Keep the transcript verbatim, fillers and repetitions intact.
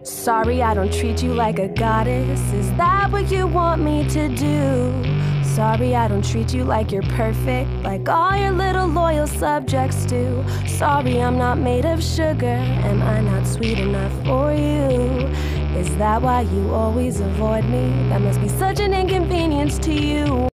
Sorry I don't treat you like a goddess. Is that what you want me to do? Sorry I don't treat you like you're perfect, like all your little loyal subjects do. Sorry I'm not made of sugar. Am I not sweet enough for you? Is that why you always avoid me? That must be such an inconvenience to you.